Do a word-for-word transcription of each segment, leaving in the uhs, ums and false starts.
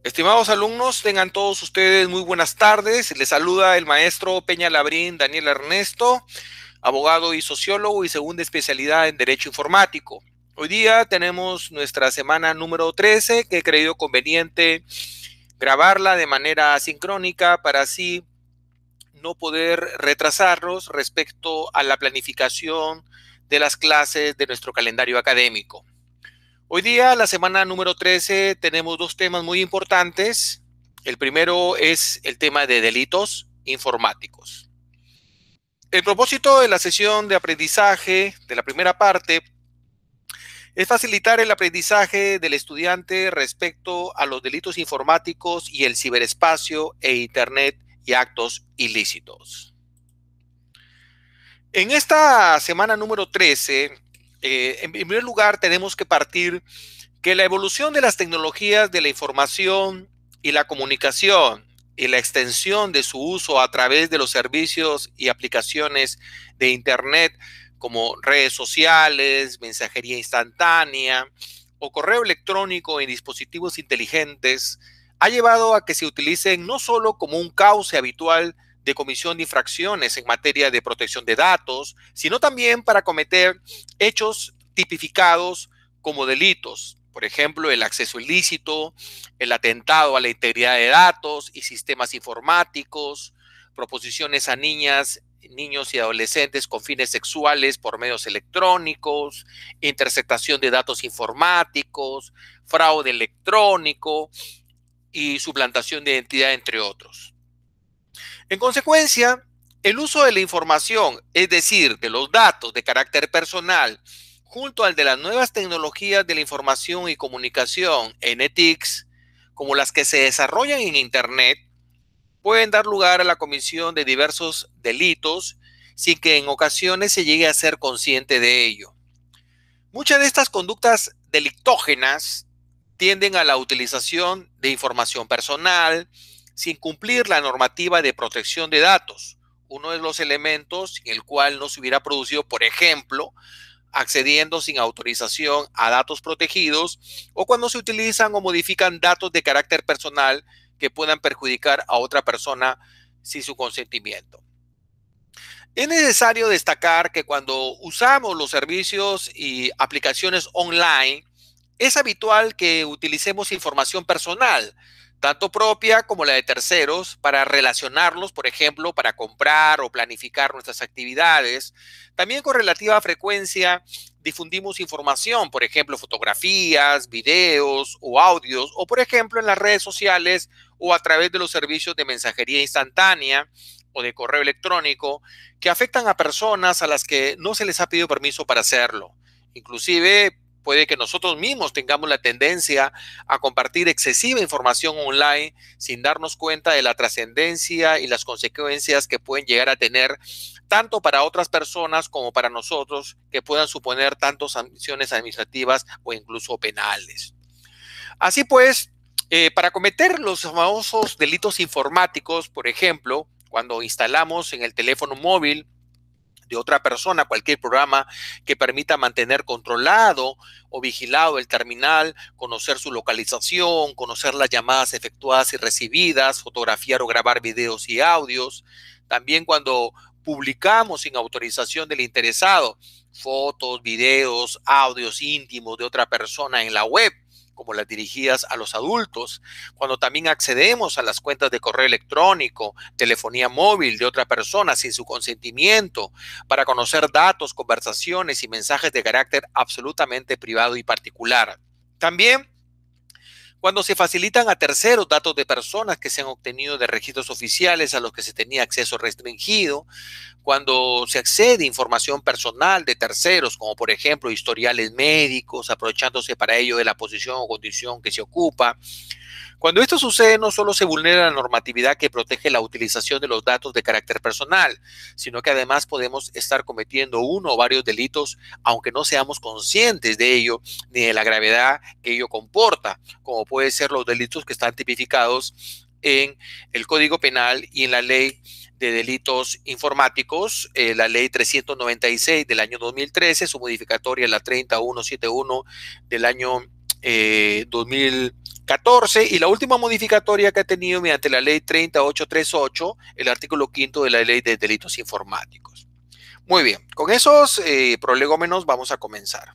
Estimados alumnos, tengan todos ustedes muy buenas tardes. Les saluda el maestro Peña Labrín Daniel Ernesto, abogado y sociólogo y segunda especialidad en Derecho Informático. Hoy día tenemos nuestra semana número trece, que he creído conveniente grabarla de manera sincrónica para así no poder retrasarnos respecto a la planificación de las clases de nuestro calendario académico. Hoy día, la semana número trece, tenemos dos temas muy importantes. El primero es el tema de delitos informáticos. El propósito de la sesión de aprendizaje de la primera parte es facilitar el aprendizaje del estudiante respecto a los delitos informáticos y el ciberespacio e Internet y actos ilícitos. En esta semana número trece, eh, en primer lugar, tenemos que partir que la evolución de las tecnologías de la información y la comunicación y la extensión de su uso a través de los servicios y aplicaciones de Internet como redes sociales, mensajería instantánea o correo electrónico en dispositivos inteligentes ha llevado a que se utilicen no solo como un cauce habitual de comisión de infracciones en materia de protección de datos, sino también para cometer hechos tipificados como delitos. Por ejemplo, el acceso ilícito, el atentado a la integridad de datos y sistemas informáticos, proposiciones a niñas, niños y adolescentes con fines sexuales por medios electrónicos, interceptación de datos informáticos, fraude electrónico y suplantación de identidad, entre otros. En consecuencia, el uso de la información, es decir, de los datos de carácter personal, junto al de las nuevas tecnologías de la información y comunicación, N T I Cs, como las que se desarrollan en Internet, pueden dar lugar a la comisión de diversos delitos sin que en ocasiones se llegue a ser consciente de ello. Muchas de estas conductas delictógenas tienden a la utilización de información personal sin cumplir la normativa de protección de datos, uno de los elementos en el cual no se hubiera producido, por ejemplo, accediendo sin autorización a datos protegidos o cuando se utilizan o modifican datos de carácter personal que puedan perjudicar a otra persona sin su consentimiento. Es necesario destacar que cuando usamos los servicios y aplicaciones online, es habitual que utilicemos información personal, tanto propia como la de terceros, para relacionarlos, por ejemplo, para comprar o planificar nuestras actividades. También con relativa frecuencia difundimos información, por ejemplo, fotografías, videos o audios, o por ejemplo en las redes sociales o a través de los servicios de mensajería instantánea o de correo electrónico que afectan a personas a las que no se les ha pedido permiso para hacerlo. Inclusive puede que nosotros mismos tengamos la tendencia a compartir excesiva información online sin darnos cuenta de la trascendencia y las consecuencias que pueden llegar a tener tanto para otras personas como para nosotros, que puedan suponer tanto sanciones administrativas o incluso penales. Así pues, eh, para cometer los famosos delitos informáticos, por ejemplo, cuando instalamos en el teléfono móvil de otra persona cualquier programa que permita mantener controlado o vigilado el terminal, conocer su localización, conocer las llamadas efectuadas y recibidas, fotografiar o grabar videos y audios. También cuando publicamos sin autorización del interesado fotos, videos, audios íntimos de otra persona en la web, como las dirigidas a los adultos, cuando también accedemos a las cuentas de correo electrónico, telefonía móvil de otra persona sin su consentimiento, para conocer datos, conversaciones y mensajes de carácter absolutamente privado y particular. También cuando se facilitan a terceros datos de personas que se han obtenido de registros oficiales a los que se tenía acceso restringido, cuando se accede a información personal de terceros, como por ejemplo historiales médicos, aprovechándose para ello de la posición o condición que se ocupa. Cuando esto sucede, no solo se vulnera la normatividad que protege la utilización de los datos de carácter personal, sino que además podemos estar cometiendo uno o varios delitos, aunque no seamos conscientes de ello ni de la gravedad que ello comporta, como puede ser los delitos que están tipificados en el Código Penal y en la Ley de Delitos Informáticos, eh, la Ley trescientos noventa y seis del año dos mil trece, su modificatoria la treinta mil ciento setenta y uno del año eh, dos mil catorce, y la última modificatoria que ha tenido mediante la ley treinta mil ochocientos treinta y ocho, el artículo quinto de la ley de delitos informáticos. Muy bien, con esos eh, prolegómenos vamos a comenzar.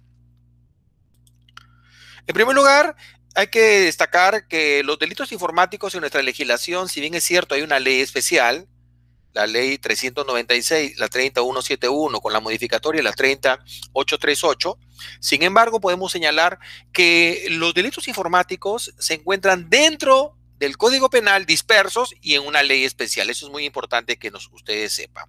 En primer lugar, hay que destacar que los delitos informáticos en nuestra legislación, si bien es cierto, hay una ley especial, la ley trescientos noventa y seis, la treinta mil ciento setenta y uno, con la modificatoria, la treinta mil ochocientos treinta y ocho. Sin embargo, podemos señalar que los delitos informáticos se encuentran dentro del Código Penal dispersos y en una ley especial. Eso es muy importante que nos, ustedes sepan.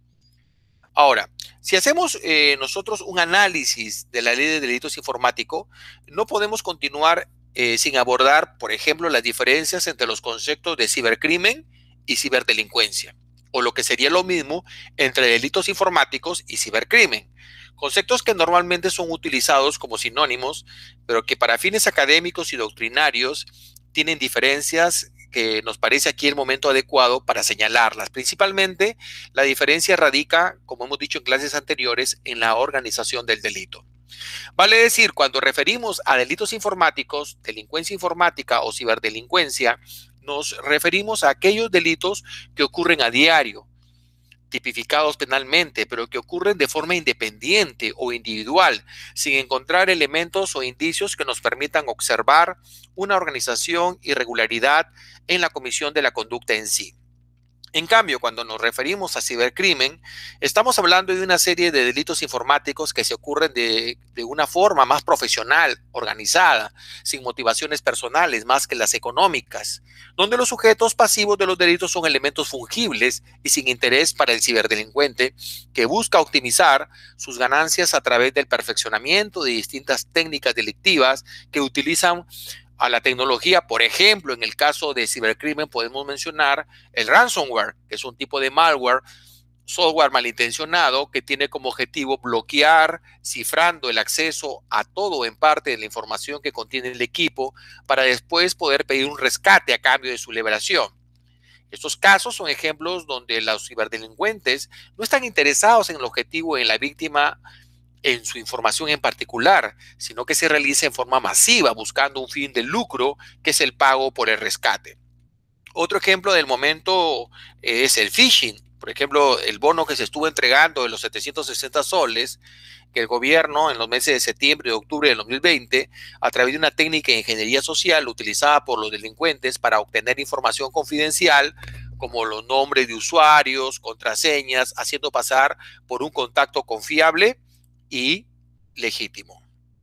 Ahora, si hacemos eh, nosotros un análisis de la ley de delitos informáticos, no podemos continuar eh, sin abordar, por ejemplo, las diferencias entre los conceptos de cibercrimen y ciberdelincuencia, o lo que sería lo mismo entre delitos informáticos y cibercrimen. Conceptos que normalmente son utilizados como sinónimos, pero que para fines académicos y doctrinarios tienen diferencias que nos parece aquí el momento adecuado para señalarlas. Principalmente, la diferencia radica, como hemos dicho en clases anteriores, en la organización del delito. Vale decir, cuando referimos a delitos informáticos, delincuencia informática o ciberdelincuencia, nos referimos a aquellos delitos que ocurren a diario, tipificados penalmente, pero que ocurren de forma independiente o individual, sin encontrar elementos o indicios que nos permitan observar una organización y regularidad en la comisión de la conducta en sí. En cambio, cuando nos referimos a cibercrimen, estamos hablando de una serie de delitos informáticos que se ocurren de, de una forma más profesional, organizada, sin motivaciones personales más que las económicas, donde los sujetos pasivos de los delitos son elementos fungibles y sin interés para el ciberdelincuente, que busca optimizar sus ganancias a través del perfeccionamiento de distintas técnicas delictivas que utilizan a la tecnología. Por ejemplo, en el caso de cibercrimen podemos mencionar el ransomware, que es un tipo de malware, software malintencionado que tiene como objetivo bloquear, cifrando el acceso a todo o en parte de la información que contiene el equipo para después poder pedir un rescate a cambio de su liberación. Estos casos son ejemplos donde los ciberdelincuentes no están interesados en el objetivo, en la víctima, en su información en particular, sino que se realiza en forma masiva buscando un fin de lucro, que es el pago por el rescate. Otro ejemplo del momento es el phishing. Por ejemplo, el bono que se estuvo entregando de los setecientos sesenta soles, que el gobierno en los meses de septiembre y octubre del dos mil veinte, a través de una técnica de ingeniería social utilizada por los delincuentes para obtener información confidencial, como los nombres de usuarios, contraseñas, haciendo pasar por un contacto confiable y legítimo.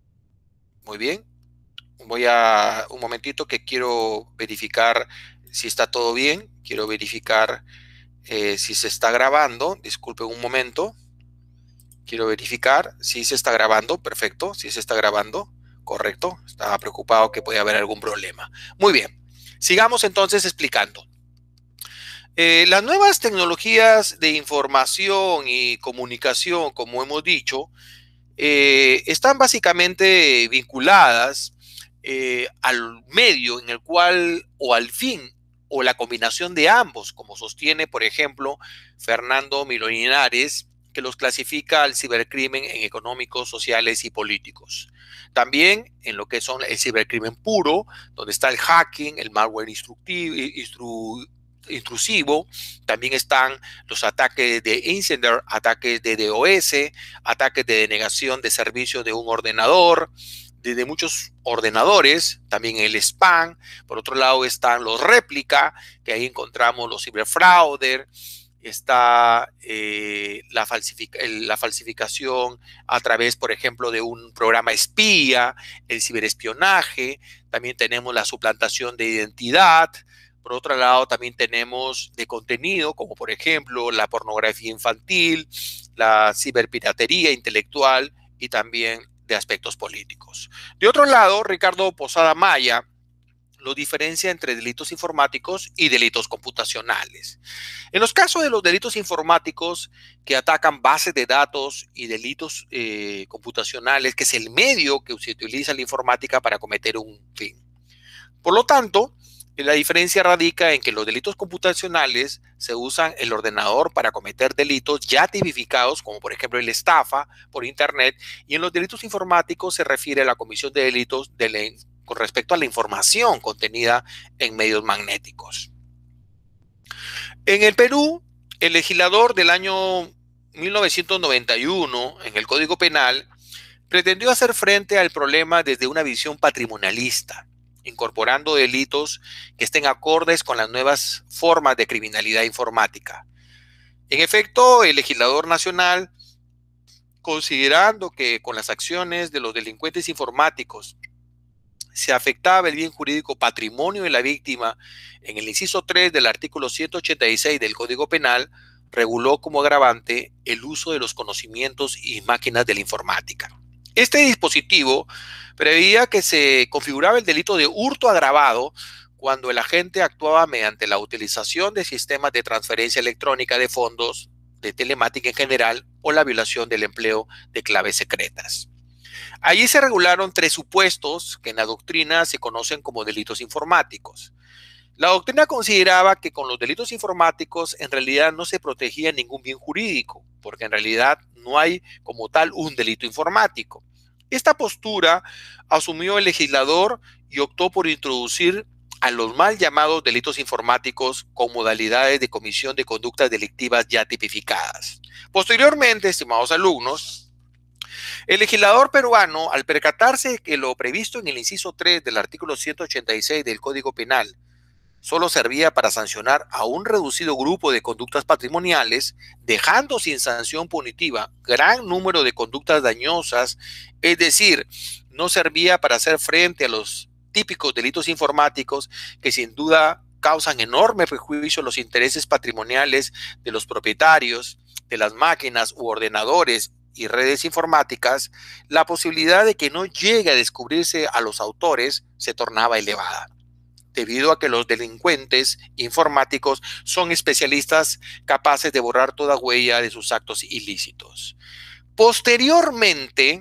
Muy bien. Voy a un momentito que quiero verificar si está todo bien. Quiero verificar eh, si se está grabando. Disculpen un momento. Quiero verificar si se está grabando. Perfecto. Si se está grabando. Correcto. Estaba preocupado que podía haber algún problema. Muy bien. Sigamos entonces explicando. Eh, las nuevas tecnologías de información y comunicación, como hemos dicho, eh, están básicamente vinculadas eh, al medio en el cual, o al fin, o la combinación de ambos, como sostiene, por ejemplo, Fernando Milón Linares, que los clasifica al cibercrimen en económicos, sociales y políticos. También en lo que son el cibercrimen puro, donde está el hacking, el malware instructivo, instru intrusivo, también están los ataques de insider, ataques de DOS, ataques de denegación de servicio de un ordenador, de, de muchos ordenadores, también el spam. Por otro lado están los réplica, que ahí encontramos los ciberfraudes, está eh, la, falsific la falsificación a través, por ejemplo, de un programa espía, el ciberespionaje, también tenemos la suplantación de identidad. Por otro lado, también tenemos de contenido, como por ejemplo la pornografía infantil, la ciberpiratería intelectual y también de aspectos políticos. De otro lado, Ricardo Posada Maya lo diferencia entre delitos informáticos y delitos computacionales. En los casos de los delitos informáticos que atacan bases de datos y delitos eh, computacionales, que es el medio que se utiliza en la informática para cometer un fin. Por lo tanto, la diferencia radica en que los delitos computacionales se usan el ordenador para cometer delitos ya tipificados, como por ejemplo la estafa por internet, y en los delitos informáticos se refiere a la comisión de delitos de la con respecto a la información contenida en medios magnéticos. En el Perú, el legislador del año mil novecientos noventa y uno, en el Código Penal, pretendió hacer frente al problema desde una visión patrimonialista, incorporando delitos que estén acordes con las nuevas formas de criminalidad informática. En efecto, el legislador nacional, considerando que con las acciones de los delincuentes informáticos se afectaba el bien jurídico patrimonio de la víctima, en el inciso tres del artículo ciento ochenta y seis del Código Penal, reguló como agravante el uso de los conocimientos y máquinas de la informática. Este dispositivo preveía que se configuraba el delito de hurto agravado cuando el agente actuaba mediante la utilización de sistemas de transferencia electrónica de fondos, de telemática en general, o la violación del empleo de claves secretas. Allí se regularon tres supuestos que en la doctrina se conocen como delitos informáticos. La doctrina consideraba que con los delitos informáticos en realidad no se protegía ningún bien jurídico, porque en realidad no hay como tal un delito informático. Esta postura asumió el legislador y optó por introducir a los mal llamados delitos informáticos con modalidades de comisión de conductas delictivas ya tipificadas. Posteriormente, estimados alumnos, el legislador peruano, al percatarse que lo previsto en el inciso tres del artículo ciento ochenta y seis del Código Penal solo servía para sancionar a un reducido grupo de conductas patrimoniales, dejando sin sanción punitiva gran número de conductas dañosas, es decir, no servía para hacer frente a los típicos delitos informáticos que sin duda causan enorme perjuicio a los intereses patrimoniales de los propietarios de las máquinas u ordenadores y redes informáticas. La posibilidad de que no llegue a descubrirse a los autores se tornaba elevada, debido a que los delincuentes informáticos son especialistas capaces de borrar toda huella de sus actos ilícitos. Posteriormente,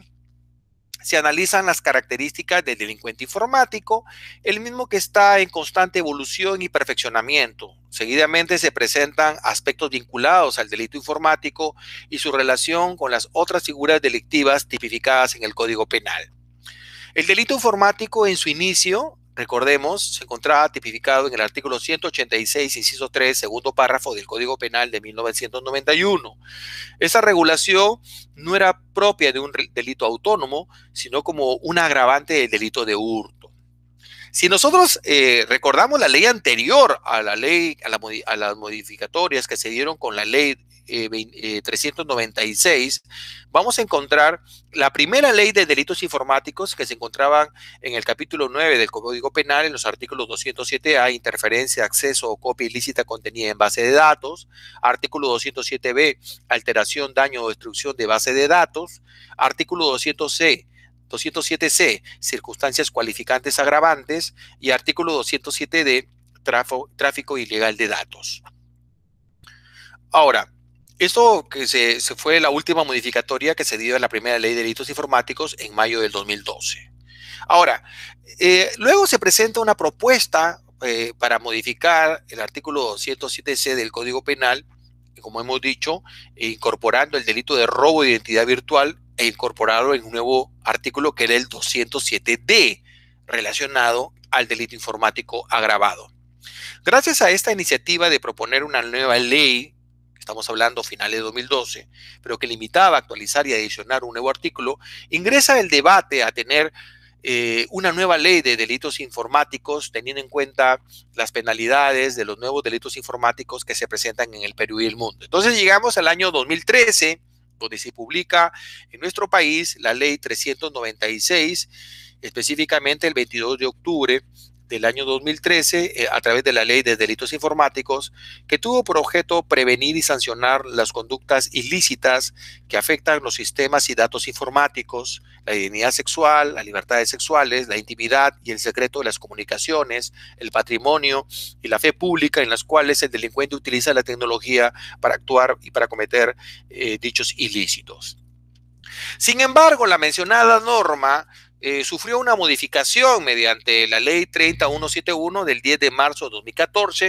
se analizan las características del delincuente informático, el mismo que está en constante evolución y perfeccionamiento. Seguidamente se presentan aspectos vinculados al delito informático y su relación con las otras figuras delictivas tipificadas en el Código Penal. El delito informático en su inicio, recordemos, se encontraba tipificado en el artículo ciento ochenta y seis, inciso tres, segundo párrafo del Código Penal de mil novecientos noventa y uno. Esa regulación no era propia de un delito autónomo, sino como un agravante del delito de hurto. Si nosotros eh, recordamos la ley anterior a la ley, a, la, a las modificatorias que se dieron con la ley eh, eh, trescientos noventa y seis, vamos a encontrar la primera ley de delitos informáticos que se encontraban en el capítulo nueve del Código Penal, en los artículos doscientos siete A, interferencia, acceso o copia ilícita contenida en base de datos; artículo doscientos siete B, alteración, daño o destrucción de base de datos; artículo doscientos siete C, circunstancias cualificantes agravantes; y artículo doscientos siete D, tráfico, tráfico ilegal de datos. Ahora, esto que se, se fue la última modificatoria que se dio en la primera ley de delitos informáticos en mayo del dos mil doce. Ahora, eh, luego se presenta una propuesta eh, para modificar el artículo doscientos siete C del Código Penal, como hemos dicho, incorporando el delito de robo de identidad virtual e incorporarlo en un nuevo artículo que era el doscientos siete D, relacionado al delito informático agravado. Gracias a esta iniciativa de proponer una nueva ley, estamos hablando finales de dos mil doce, pero que limitaba a actualizar y adicionar un nuevo artículo, ingresa el debate a tener eh, una nueva ley de delitos informáticos, teniendo en cuenta las penalidades de los nuevos delitos informáticos que se presentan en el Perú y el mundo. Entonces llegamos al año dos mil trece, donde se publica en nuestro país la ley trescientos noventa y seis, específicamente el veintidós de octubre del año dos mil trece, eh, a través de la Ley de Delitos Informáticos, que tuvo por objeto prevenir y sancionar las conductas ilícitas que afectan los sistemas y datos informáticos, la identidad sexual, las libertades sexuales, la intimidad y el secreto de las comunicaciones, el patrimonio y la fe pública, en las cuales el delincuente utiliza la tecnología para actuar y para cometer eh, dichos ilícitos. Sin embargo, la mencionada norma Eh, sufrió una modificación mediante la ley treinta mil ciento setenta y uno del diez de marzo de dos mil catorce,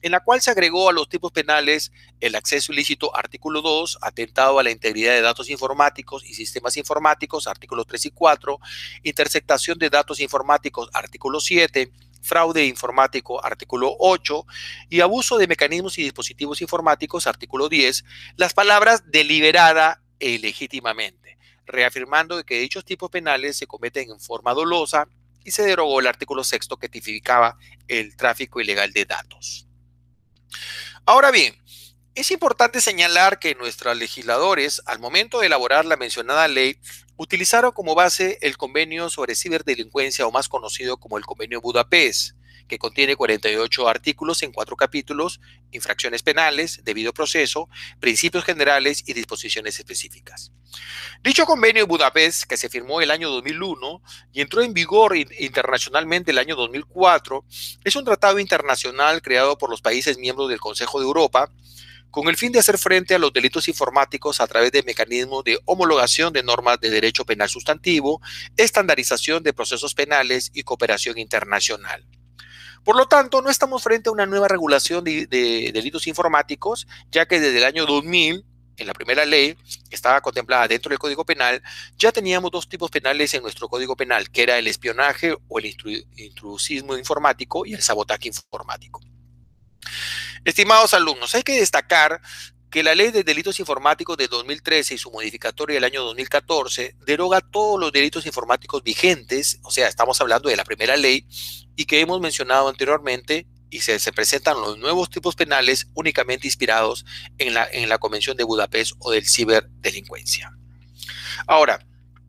en la cual se agregó a los tipos penales el acceso ilícito, artículo dos, atentado a la integridad de datos informáticos y sistemas informáticos, artículos tres y cuatro, interceptación de datos informáticos, artículo siete, fraude informático, artículo ocho, y abuso de mecanismos y dispositivos informáticos, artículo diez, las palabras deliberada e ilegítimamente, reafirmando que dichos tipos penales se cometen en forma dolosa, y se derogó el artículo sexto que tipificaba el tráfico ilegal de datos. Ahora bien, es importante señalar que nuestros legisladores, al momento de elaborar la mencionada ley, utilizaron como base el convenio sobre ciberdelincuencia, o más conocido como el Convenio de Budapest, que contiene cuarenta y ocho artículos en cuatro capítulos: infracciones penales, debido proceso, principios generales y disposiciones específicas. Dicho convenio de Budapest, que se firmó el año dos mil uno y entró en vigor internacionalmente el año dos mil cuatro, es un tratado internacional creado por los países miembros del Consejo de Europa con el fin de hacer frente a los delitos informáticos a través de mecanismos de homologación de normas de derecho penal sustantivo, estandarización de procesos penales y cooperación internacional. Por lo tanto, no estamos frente a una nueva regulación de, de delitos informáticos, ya que desde el año dos mil, en la primera ley, que estaba contemplada dentro del Código Penal, ya teníamos dos tipos penales en nuestro Código Penal, que era el espionaje o el intrusismo informático y el sabotaje informático. Estimados alumnos, hay que destacar que la Ley de Delitos Informáticos de dos mil trece y su modificatoria del año dos mil catorce deroga todos los delitos informáticos vigentes, o sea, estamos hablando de la primera ley, y que hemos mencionado anteriormente, y se, se presentan los nuevos tipos penales únicamente inspirados en la, en la Convención de Budapest o del ciberdelincuencia. Ahora,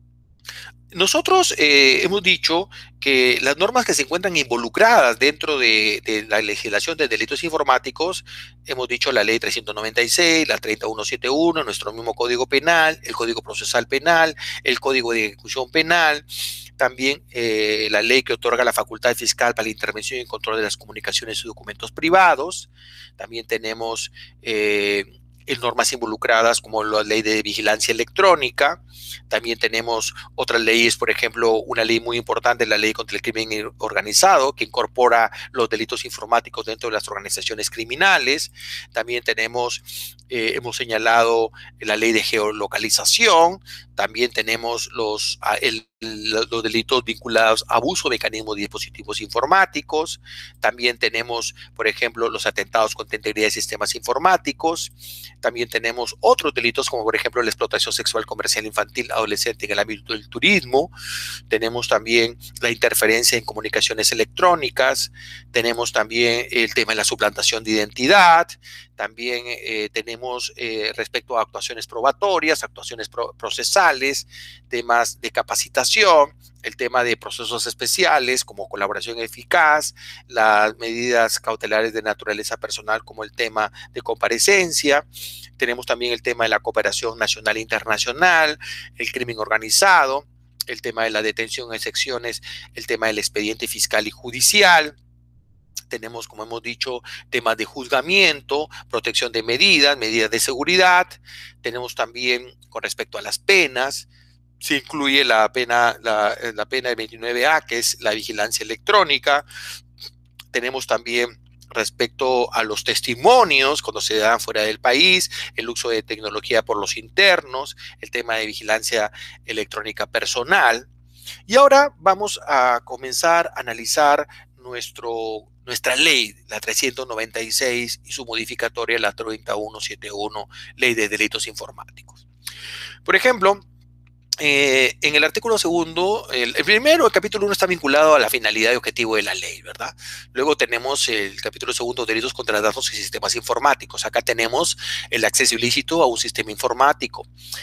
nosotros eh, hemos dicho que las normas que se encuentran involucradas dentro de, de la legislación de delitos informáticos, hemos dicho la ley trescientos noventa y seis, la treinta mil ciento setenta y uno, nuestro mismo Código Penal, el Código Procesal Penal, el Código de Ejecución Penal, también eh, la ley que otorga la facultad fiscal para la intervención y control de las comunicaciones y documentos privados. También tenemos eh, normas involucradas como la ley de vigilancia electrónica. También tenemos otras leyes, por ejemplo, una ley muy importante, la ley contra el crimen organizado, que incorpora los delitos informáticos dentro de las organizaciones criminales. También tenemos, eh, hemos señalado la ley de geolocalización. También tenemos los, el, los delitos vinculados a abuso de mecanismos de dispositivos informáticos. También tenemos, por ejemplo, los atentados contra la integridad de sistemas informáticos. También tenemos otros delitos como, por ejemplo, la explotación sexual comercial infantil adolescente en el ámbito del turismo. Tenemos también la interferencia en comunicaciones electrónicas. Tenemos también el tema de la suplantación de identidad. También eh, tenemos eh, respecto a actuaciones probatorias, actuaciones pro procesales, temas de capacitación, el tema de procesos especiales como colaboración eficaz, las medidas cautelares de naturaleza personal como el tema de comparecencia. Tenemos también el tema de la cooperación nacional e internacional, el crimen organizado, el tema de la detención en secciones, el tema del expediente fiscal y judicial. Tenemos, como hemos dicho, temas de juzgamiento, protección de medidas, medidas de seguridad. Tenemos también con respecto a las penas, se incluye la pena, la, la pena de veintinueve A, que es la vigilancia electrónica. Tenemos también respecto a los testimonios cuando se dan fuera del país, el uso de tecnología por los internos, el tema de vigilancia electrónica personal. Y ahora vamos a comenzar a analizar nuestro, nuestra ley, la trescientos noventa y seis, y su modificatoria, la treinta mil ciento setenta y uno, Ley de Delitos Informáticos. Por ejemplo, Eh, en el artículo segundo, el, el primero, el capítulo uno está vinculado a la finalidad y objetivo de la ley, ¿verdad? Luego tenemos el capítulo segundo, delitos contra datos y sistemas informáticos. Acá tenemos el acceso ilícito a un sistema informático,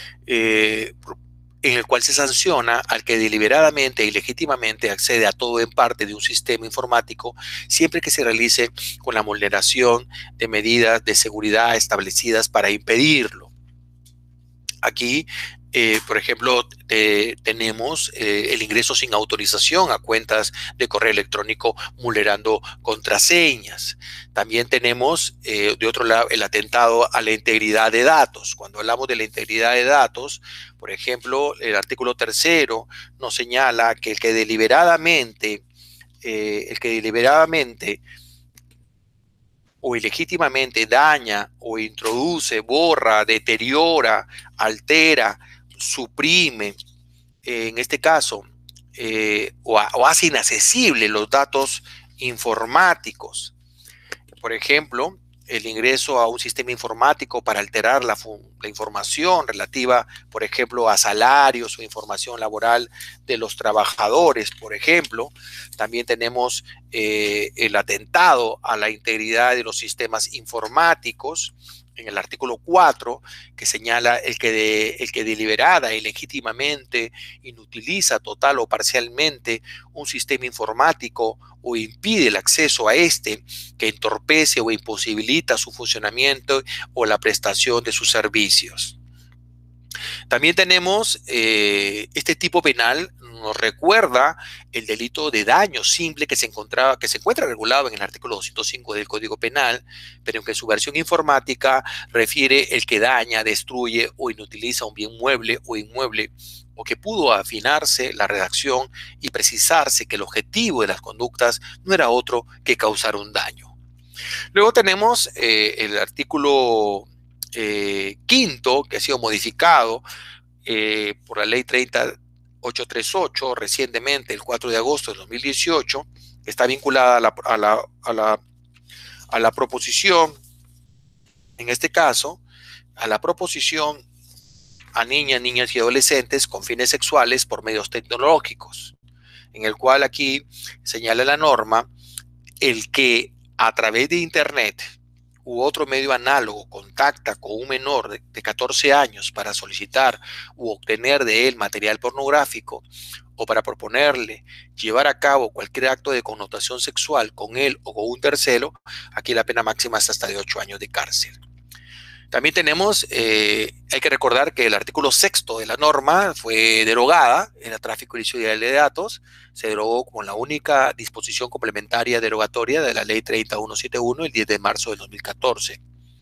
eh, en el cual se sanciona al que deliberadamente y legítimamente accede a todo en parte de un sistema informático, siempre que se realice con la vulneración de medidas de seguridad establecidas para impedirlo. Aquí, eh, por ejemplo, eh, tenemos eh, el ingreso sin autorización a cuentas de correo electrónico vulnerando contraseñas. También tenemos, eh, de otro lado, el atentado a la integridad de datos. Cuando hablamos de la integridad de datos, por ejemplo, el artículo tercero nos señala que el que deliberadamente, eh, el que deliberadamente o ilegítimamente daña o introduce, borra, deteriora, altera, suprime, eh, en este caso, eh, o, a, o hace inaccesibles los datos informáticos. Por ejemplo, el ingreso a un sistema informático para alterar la, la información relativa, por ejemplo, a salarios o información laboral de los trabajadores, por ejemplo. También tenemos eh, el atentado a la integridad de los sistemas informáticos, en el artículo cuatro, que señala el que, de, el que deliberada y legítimamente inutiliza total o parcialmente un sistema informático o impide el acceso a este, que entorpece o imposibilita su funcionamiento o la prestación de sus servicios. También tenemos eh, este tipo penal, nos recuerda el delito de daño simple que se, encontraba, que se encuentra regulado en el artículo doscientos cinco del Código Penal, pero que en su versión informática refiere el que daña, destruye o inutiliza un bien mueble o inmueble, o que pudo afinarse la redacción y precisarse que el objetivo de las conductas no era otro que causar un daño. Luego tenemos eh, el artículo eh, quinto, que ha sido modificado eh, por la ley treinta mil ochocientos treinta y ocho recientemente, el cuatro de agosto de dos mil dieciocho, que está vinculada a la, a la, a la, a la proposición, en este caso, a la proposición a niñas, niñas y adolescentes con fines sexuales por medios tecnológicos, en el cual aquí señala la norma el que a través de Internet u otro medio análogo contacta con un menor de, de catorce años para solicitar u obtener de él material pornográfico o para proponerle llevar a cabo cualquier acto de connotación sexual con él o con un tercero, aquí la pena máxima es hasta de ocho años de cárcel. También tenemos, eh, hay que recordar que el artículo sexto de la norma fue derogada en el tráfico ilícito de datos, se derogó como la única disposición complementaria derogatoria de la ley treinta mil ciento setenta y uno el diez de marzo de dos mil catorce.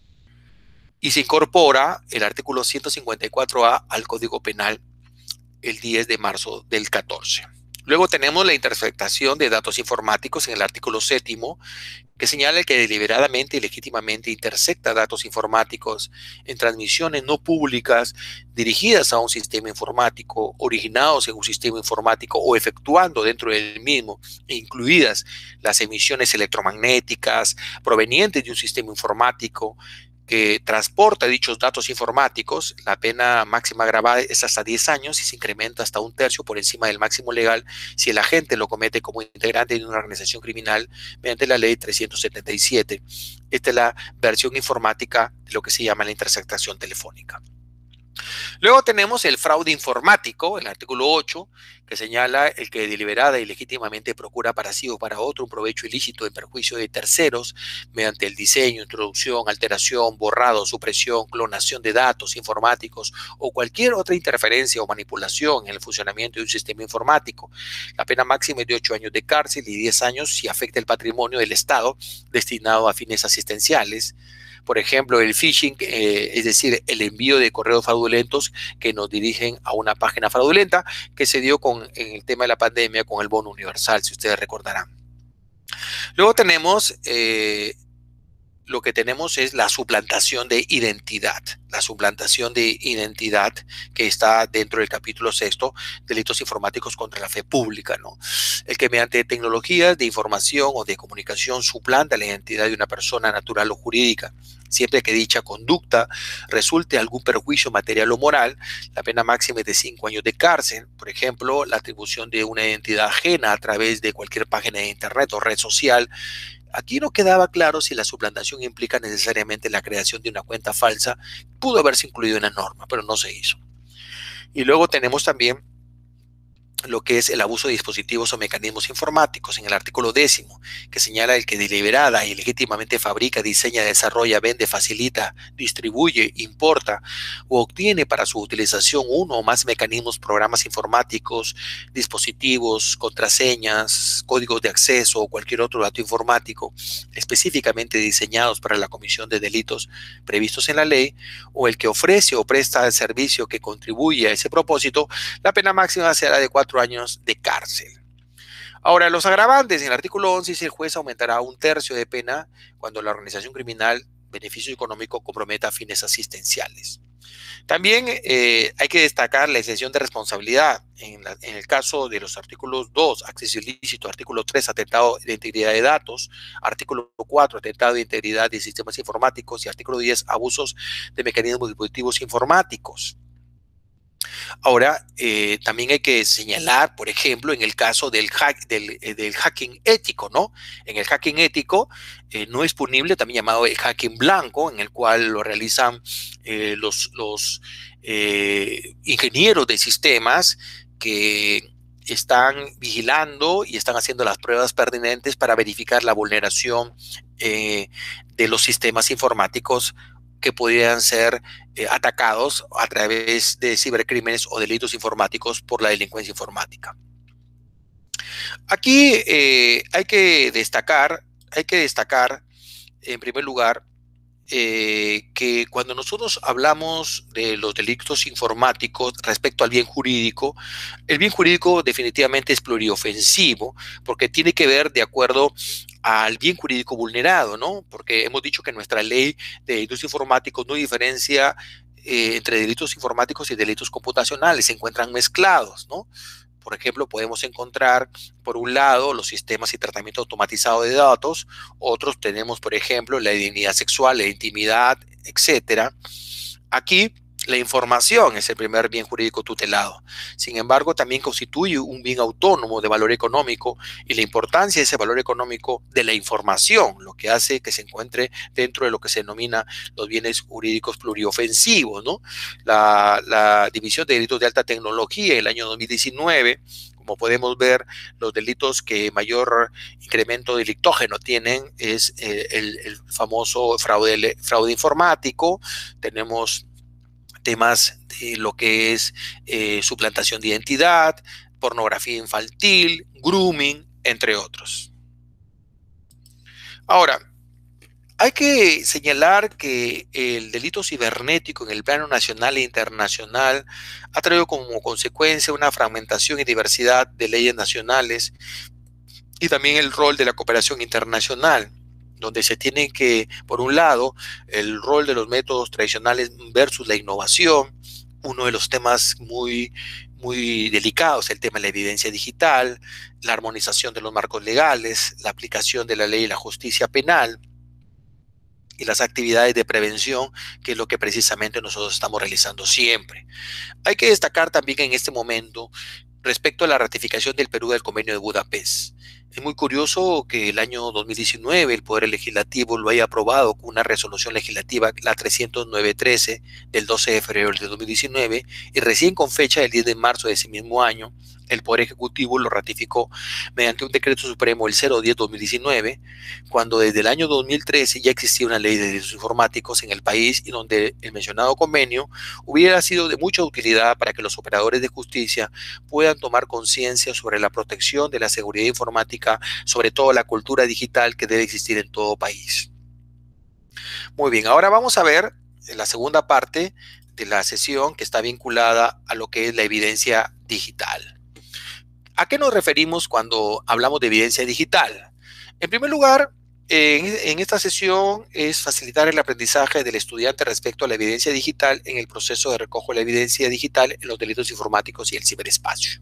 Y se incorpora el artículo ciento cincuenta y cuatro A al Código Penal el diez de marzo del catorce. Luego tenemos la interceptación de datos informáticos en el artículo séptimo, que señala que deliberadamente y legítimamente intercepta datos informáticos en transmisiones no públicas dirigidas a un sistema informático, originados en un sistema informático o efectuando dentro del mismo, incluidas las emisiones electromagnéticas provenientes de un sistema informático que transporta dichos datos informáticos. La pena máxima agravada es hasta diez años y se incrementa hasta un tercio por encima del máximo legal si el agente lo comete como integrante de una organización criminal mediante la ley trescientos setenta y siete. Esta es la versión informática de lo que se llama la interceptación telefónica. Luego tenemos el fraude informático, el artículo ocho, que señala el que deliberada y legítimamente procura para sí o para otro un provecho ilícito en perjuicio de terceros mediante el diseño, introducción, alteración, borrado, supresión, clonación de datos informáticos o cualquier otra interferencia o manipulación en el funcionamiento de un sistema informático. La pena máxima es de ocho años de cárcel y diez años si afecta el patrimonio del Estado destinado a fines asistenciales. Por ejemplo, el phishing, eh, es decir, el envío de correos fraudulentos que nos dirigen a una página fraudulenta, que se dio con, en el tema de la pandemia con el bono universal, si ustedes recordarán. Luego tenemos, eh, lo que tenemos es la suplantación de identidad. La suplantación de identidad que está dentro del capítulo sexto, delitos informáticos contra la fe pública, ¿no? El que mediante tecnologías de información o de comunicación suplanta la identidad de una persona natural o jurídica, siempre que dicha conducta resulte algún perjuicio material o moral, la pena máxima es de cinco años de cárcel. Por ejemplo, la atribución de una identidad ajena a través de cualquier página de internet o red social. Aquí no quedaba claro si la suplantación implica necesariamente la creación de una cuenta falsa. Pudo haberse incluido en la norma, pero no se hizo. Y luego tenemos también lo que es el abuso de dispositivos o mecanismos informáticos en el artículo décimo, que señala el que deliberada y legítimamente fabrica, diseña, desarrolla, vende, facilita, distribuye, importa o obtiene para su utilización uno o más mecanismos, programas informáticos, dispositivos, contraseñas, códigos de acceso o cualquier otro dato informático específicamente diseñados para la comisión de delitos previstos en la ley, o el que ofrece o presta el servicio que contribuye a ese propósito, la pena máxima será de cuatro años de cárcel. Ahora, los agravantes, en el artículo once dice el juez aumentará un tercio de pena cuando la organización criminal, beneficio económico, comprometa fines asistenciales. También eh, hay que destacar la exención de responsabilidad. En, la, en el caso de los artículos dos, acceso ilícito, artículo tres, atentado de integridad de datos, artículo cuatro, atentado de integridad de sistemas informáticos y artículo diez, abusos de mecanismos dispositivos informáticos. Ahora, eh, también hay que señalar, por ejemplo, en el caso del, hack, del, eh, del hacking ético, ¿no? En el hacking ético eh, no es punible, también llamado el hacking blanco, en el cual lo realizan eh, los, los eh, ingenieros de sistemas que están vigilando y están haciendo las pruebas pertinentes para verificar la vulneración eh, de los sistemas informáticos que podrían ser eh, atacados a través de cibercrímenes o delitos informáticos por la delincuencia informática. Aquí eh, hay que destacar, hay que destacar, en primer lugar, eh, que cuando nosotros hablamos de los delitos informáticos respecto al bien jurídico, el bien jurídico definitivamente es pluriofensivo, porque tiene que ver de acuerdo al bien jurídico vulnerado, ¿no? Porque hemos dicho que nuestra ley de delitos informáticos no diferencia eh, entre delitos informáticos y delitos computacionales, se encuentran mezclados, ¿no? Por ejemplo, podemos encontrar, por un lado, los sistemas y tratamiento automatizado de datos. Otros tenemos, por ejemplo, la identidad sexual, la intimidad, etcétera. Aquí, la información es el primer bien jurídico tutelado. Sin embargo, también constituye un bien autónomo de valor económico y la importancia de ese valor económico de la información, lo que hace que se encuentre dentro de lo que se denomina los bienes jurídicos pluriofensivos, ¿no? La, la División de Delitos de Alta Tecnología en el año dos mil diecinueve, como podemos ver, los delitos que mayor incremento delictógeno tienen es eh, el, el famoso fraude, fraude informático. Tenemos temas de lo que es eh, suplantación de identidad, pornografía infantil, grooming, entre otros. Ahora, hay que señalar que el delito cibernético en el plano nacional e internacional ha traído como consecuencia una fragmentación y diversidad de leyes nacionales y también el rol de la cooperación internacional, donde se tiene que, por un lado, el rol de los métodos tradicionales versus la innovación, uno de los temas muy, muy delicados, el tema de la evidencia digital, la armonización de los marcos legales, la aplicación de la ley y la justicia penal, y las actividades de prevención, que es lo que precisamente nosotros estamos realizando siempre. Hay que destacar también en este momento respecto a la ratificación del Perú del Convenio de Budapest. Es muy curioso que el año dos mil diecinueve el Poder Legislativo lo haya aprobado con una resolución legislativa, la trescientos nueve trece del doce de febrero de dos mil diecinueve, y recién con fecha del diez de marzo de ese mismo año, el Poder Ejecutivo lo ratificó mediante un decreto supremo el cero diez dos mil diecinueve, cuando desde el año dos mil trece ya existía una ley de delitos informáticos en el país y donde el mencionado convenio hubiera sido de mucha utilidad para que los operadores de justicia puedan tomar conciencia sobre la protección de la seguridad informática, sobre todo la cultura digital que debe existir en todo país. Muy bien, ahora vamos a ver la segunda parte de la sesión que está vinculada a lo que es la evidencia digital. ¿A qué nos referimos cuando hablamos de evidencia digital? En primer lugar, en, en esta sesión es facilitar el aprendizaje del estudiante respecto a la evidencia digital en el proceso de recojo de la evidencia digital en los delitos informáticos y el ciberespacio.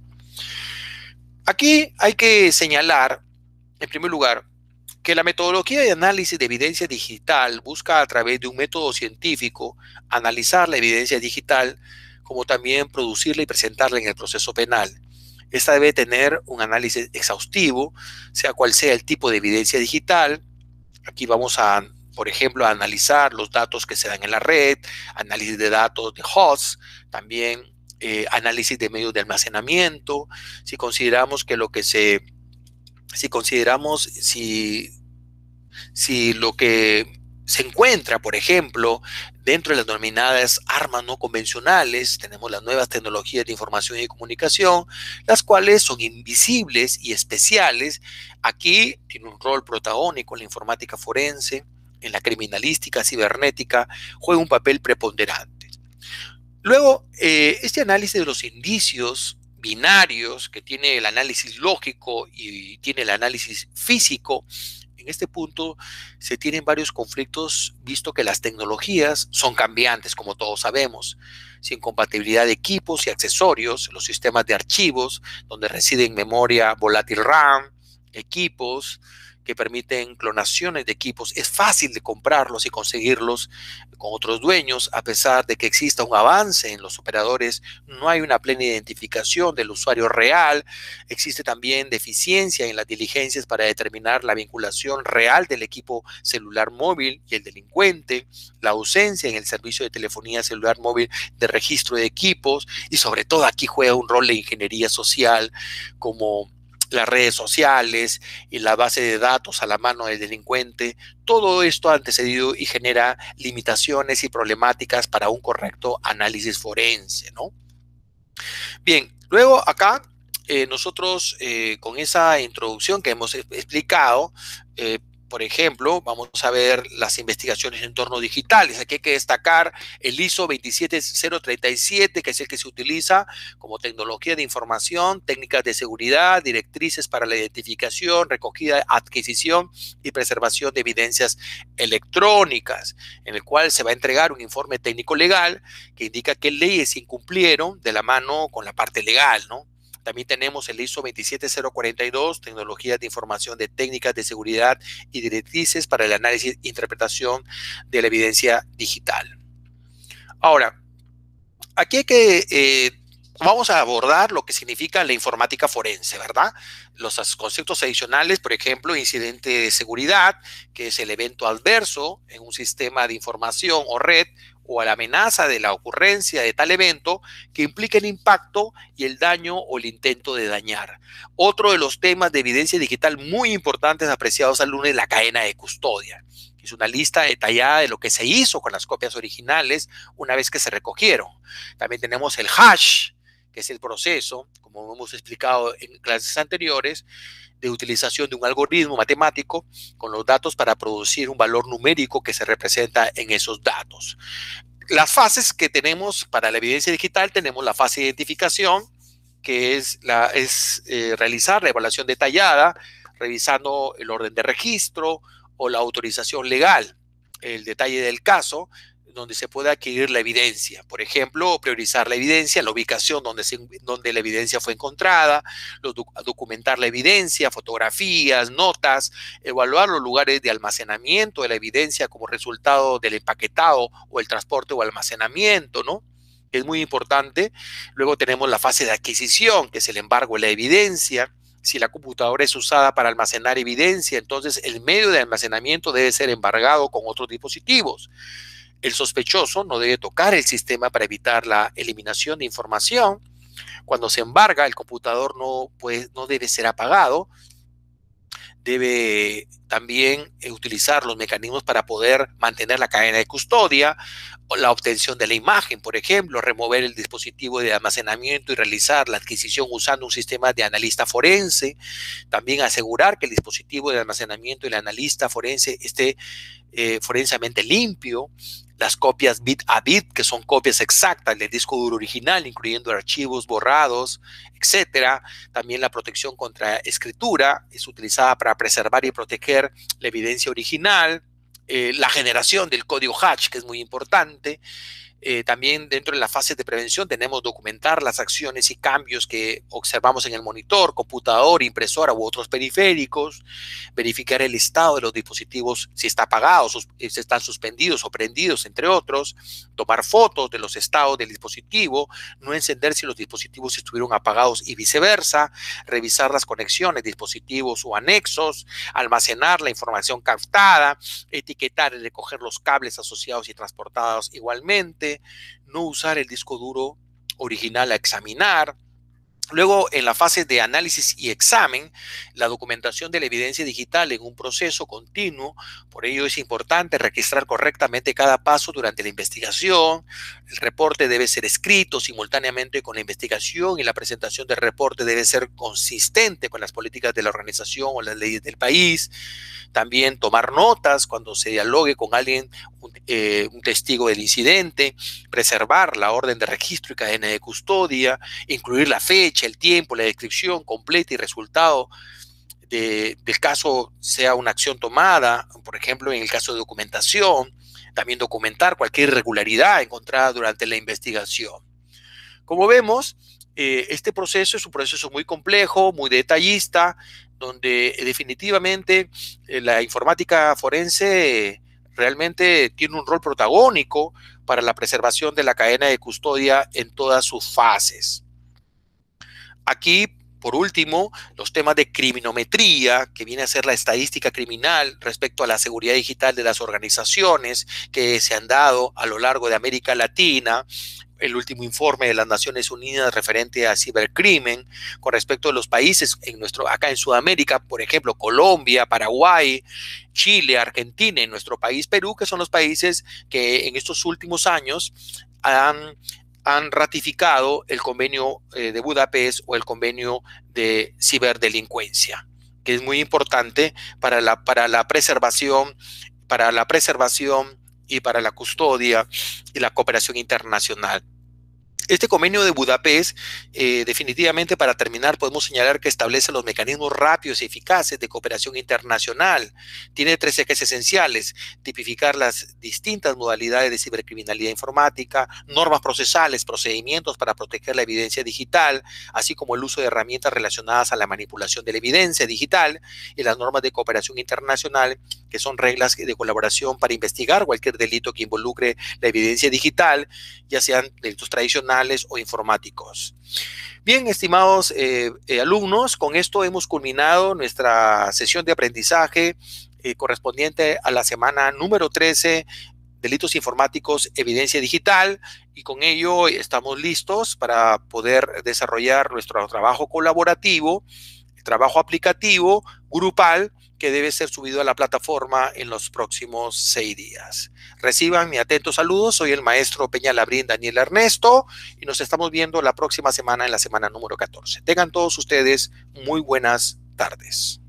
Aquí hay que señalar, en primer lugar, que la metodología de análisis de evidencia digital busca a través de un método científico analizar la evidencia digital, como también producirla y presentarla en el proceso penal. Esta debe tener un análisis exhaustivo, sea cual sea el tipo de evidencia digital. Aquí vamos a, por ejemplo, a analizar los datos que se dan en la red, análisis de datos de hosts, también eh, análisis de medios de almacenamiento. Si consideramos que lo que se, si consideramos, si, si lo que se encuentra, por ejemplo, dentro de las denominadas armas no convencionales, tenemos las nuevas tecnologías de información y comunicación, las cuales son invisibles y especiales. Aquí tiene un rol protagónico en la informática forense, en la criminalística cibernética, juega un papel preponderante. Luego, eh, este análisis de los indicios binarios, que tiene el análisis lógico y tiene el análisis físico, en este punto se tienen varios conflictos, visto que las tecnologías son cambiantes, como todos sabemos, sin compatibilidad de equipos y accesorios, los sistemas de archivos, donde residen memoria volátil RAM, equipos que permiten clonaciones de equipos. Es fácil de comprarlos y conseguirlos con otros dueños, a pesar de que exista un avance en los operadores, no hay una plena identificación del usuario real. Existe también deficiencia en las diligencias para determinar la vinculación real del equipo celular móvil y el delincuente, la ausencia en el servicio de telefonía celular móvil de registro de equipos, y sobre todo aquí juega un rol de ingeniería social, como las redes sociales y la base de datos a la mano del delincuente. Todo esto ha antecedido y genera limitaciones y problemáticas para un correcto análisis forense, ¿no? Bien, luego acá eh, nosotros eh, con esa introducción que hemos explicado, eh, por ejemplo, vamos a ver las investigaciones en entornos digitales. Aquí hay que destacar el I S O veintisiete mil treinta y siete, que es el que se utiliza como tecnología de información, técnicas de seguridad, directrices para la identificación, recogida, adquisición y preservación de evidencias electrónicas, en el cual se va a entregar un informe técnico legal que indica qué leyes se incumplieron de la mano con la parte legal, ¿no? También tenemos el I S O veintisiete mil cuarenta y dos, tecnologías de información de técnicas de seguridad y directrices para el análisis e interpretación de la evidencia digital. Ahora, aquí hay que, eh, vamos a abordar lo que significa la informática forense, ¿verdad? Los conceptos adicionales, por ejemplo, incidente de seguridad, que es el evento adverso en un sistema de información o red, o a la amenaza de la ocurrencia de tal evento que implique el impacto y el daño o el intento de dañar. Otro de los temas de evidencia digital muy importantes apreciados al lunes es la cadena de custodia. Es una lista detallada de lo que se hizo con las copias originales una vez que se recogieron. También tenemos el hash, que es el proceso, como hemos explicado en clases anteriores, de utilización de un algoritmo matemático con los datos para producir un valor numérico que se representa en esos datos. Las fases que tenemos para la evidencia digital, tenemos la fase de identificación, que es, la, es eh, realizar la evaluación detallada, revisando el orden de registro o la autorización legal, el detalle del caso, donde se puede adquirir la evidencia. Por ejemplo, priorizar la evidencia, la ubicación donde, se, donde la evidencia fue encontrada, los, documentar la evidencia, fotografías, notas, evaluar los lugares de almacenamiento de la evidencia como resultado del empaquetado o el transporte o almacenamiento, ¿no? Es muy importante. Luego tenemos la fase de adquisición, que es el embargo de la evidencia. Si la computadora es usada para almacenar evidencia, entonces el medio de almacenamiento debe ser embargado con otros dispositivos. El sospechoso no debe tocar el sistema para evitar la eliminación de información. Cuando se embarga, el computador no, puede, no debe ser apagado. Debe también utilizar los mecanismos para poder mantener la cadena de custodia, o la obtención de la imagen, por ejemplo, remover el dispositivo de almacenamiento y realizar la adquisición usando un sistema de analista forense. También asegurar que el dispositivo de almacenamiento del analista forense esté eh, forensamente limpio. Las copias bit a bit, que son copias exactas del disco duro original, incluyendo archivos borrados, etcétera. También la protección contra escritura es utilizada para preservar y proteger la evidencia original. Eh, la generación del código hash, que es muy importante. Eh, también dentro de la fase de prevención tenemos documentar las acciones y cambios que observamos en el monitor, computador, impresora u otros periféricos, verificar el estado de los dispositivos, si está apagado, sus, si están suspendidos o prendidos, entre otros, tomar fotos de los estados del dispositivo, no encender si los dispositivos estuvieron apagados y viceversa, revisar las conexiones, dispositivos o anexos, almacenar la información captada, etiquetar y recoger los cables asociados y transportados igualmente, no usar el disco duro original a examinar. Luego, en la fase de análisis y examen, la documentación de la evidencia digital en un proceso continuo. Por ello es importante registrar correctamente cada paso durante la investigación. El reporte debe ser escrito simultáneamente con la investigación y la presentación del reporte debe ser consistente con las políticas de la organización o las leyes del país. También tomar notas cuando se dialogue con alguien, un, eh, un testigo del incidente, preservar la orden de registro y cadena de custodia, incluir la fecha, fecha, el tiempo, la descripción completa y resultado de, del caso, sea una acción tomada, por ejemplo, en el caso de documentación, también documentar cualquier irregularidad encontrada durante la investigación. Como vemos, eh, este proceso es un proceso muy complejo, muy detallista, donde eh, definitivamente eh, la informática forense eh, realmente tiene un rol protagónico para la preservación de la cadena de custodia en todas sus fases. Aquí, por último, los temas de criminometría, que viene a ser la estadística criminal respecto a la seguridad digital de las organizaciones que se han dado a lo largo de América Latina. El último informe de las Naciones Unidas referente a cibercrimen con respecto a los países en nuestro, acá en Sudamérica, por ejemplo, Colombia, Paraguay, Chile, Argentina y nuestro país Perú, que son los países que en estos últimos años han, han ratificado el convenio eh, de Budapest o el convenio de ciberdelincuencia, que es muy importante para la, para la preservación, para la preservación y para la custodia y la cooperación internacional. Este convenio de Budapest, eh, definitivamente para terminar, podemos señalar que establece los mecanismos rápidos y eficaces de cooperación internacional. Tiene tres ejes esenciales: tipificar las distintas modalidades de cibercriminalidad informática, normas procesales, procedimientos para proteger la evidencia digital, así como el uso de herramientas relacionadas a la manipulación de la evidencia digital, y las normas de cooperación internacional, que son reglas de colaboración para investigar cualquier delito que involucre la evidencia digital, ya sean delitos tradicionales o informáticos. Bien, estimados eh, eh, alumnos, con esto hemos culminado nuestra sesión de aprendizaje eh, correspondiente a la semana número trece, Delitos Informáticos, Evidencia Digital, y con ello estamos listos para poder desarrollar nuestro trabajo colaborativo, trabajo aplicativo, grupal, que debe ser subido a la plataforma en los próximos seis días. Reciban mi atento saludo, soy el maestro Peñalabrín Daniel Ernesto y nos estamos viendo la próxima semana en la semana número catorce. Tengan todos ustedes muy buenas tardes.